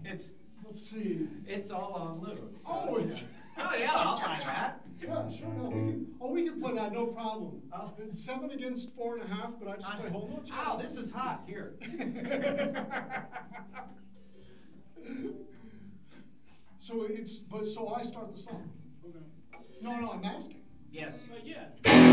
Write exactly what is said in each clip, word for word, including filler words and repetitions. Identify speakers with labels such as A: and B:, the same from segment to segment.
A: It's,
B: Let's see.
A: it's all on loop. so,
B: Oh, it's.
A: yeah. Oh, yeah, I'll buy that.
B: Yeah, sure, no, we can, oh, we can play that, no problem.
A: Oh.
B: It's seven against four and a half, but I just play whole notes.
A: Ow, this is hot, here.
B: So it's, but, so I start the song.
C: Okay.
B: No, no, I'm asking.
A: Yes.
C: Uh, yeah.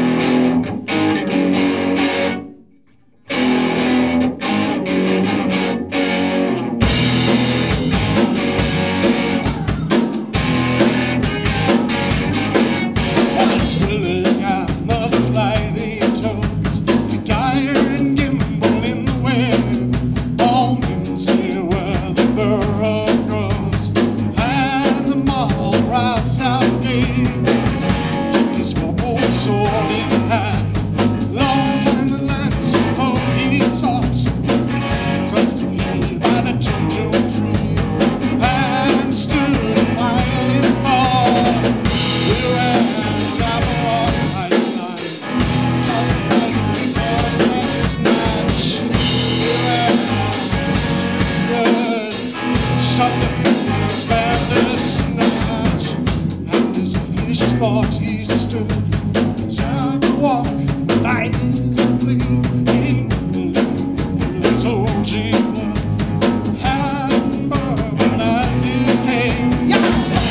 D: Thought he stood, tried to walk nicely, painfully through the told jailer, and bourbon as he came. Yeah!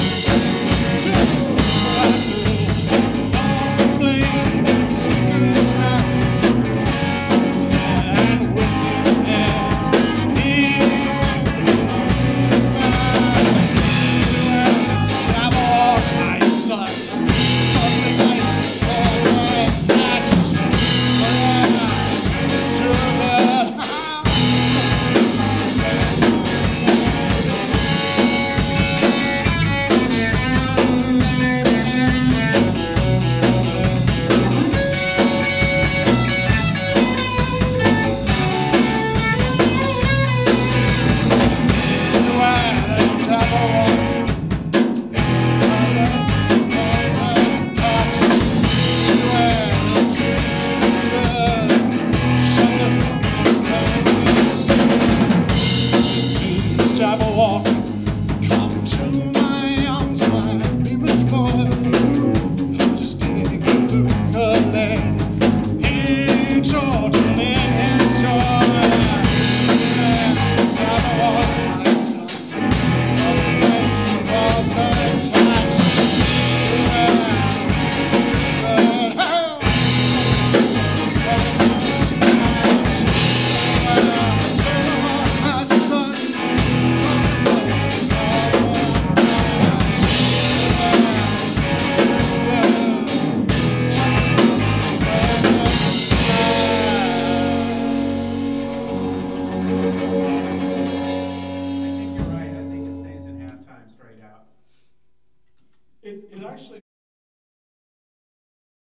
D: Jabberwock, come to my arms, my English boy. I'm just taking a look ahead. He chortled in his joy. Jabberwock, my son, was the name was the catch. My son.
A: I think you're right, I think it stays in halftime straight out.
B: It, it actually